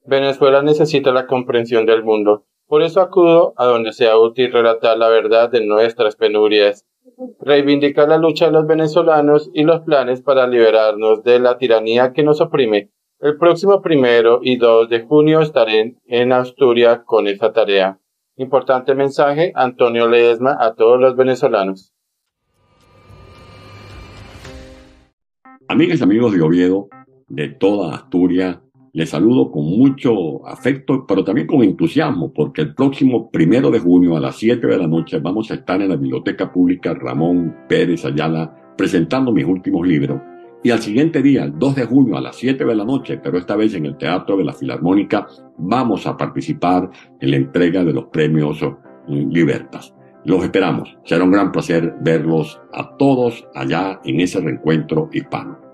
Venezuela necesita la comprensión del mundo. Por eso acudo a donde sea útil relatar la verdad de nuestras penurias, reivindicar la lucha de los venezolanos y los planes para liberarnos de la tiranía que nos oprime. El próximo 1 y 2 de junio estaré en Asturias con esa tarea. Importante mensaje, Antonio Ledesma, a todos los venezolanos. Amigas y amigos de Oviedo, de toda Asturias, les saludo con mucho afecto, pero también con entusiasmo, porque el próximo 1 de junio a las 7 de la noche vamos a estar en la Biblioteca Pública Ramón Pérez Ayala presentando mis últimos libros. Y al siguiente día, el 2 de junio a las 7 de la noche, pero esta vez en el Teatro de la Filarmónica, vamos a participar en la entrega de los premios Libertas. Los esperamos. Será un gran placer verlos a todos allá en ese reencuentro hispano.